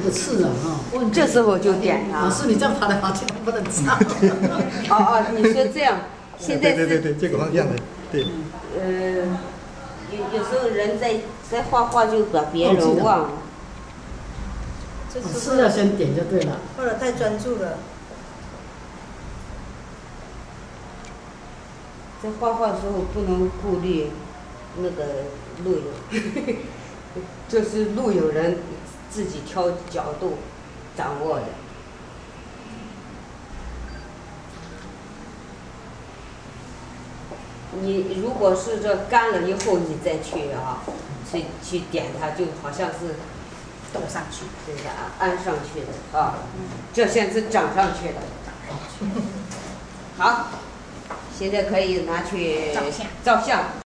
个刺啊哈。 这时候就点它。 老师，你这样爬来爬去不能唱。 哦，你说这样，现在是对，这个方向的，对。 有时候人在画画就把别人忘了。 是要先点就对了。 或者太专注了。 在画画的时候不能顾虑那个录影，这是录影人自己挑角度掌握的。你如果是这干了以后，你再去去点它，就好像是抖上去， 对的，安上去的啊。这现在是长上去的。好，现在可以拿去照相。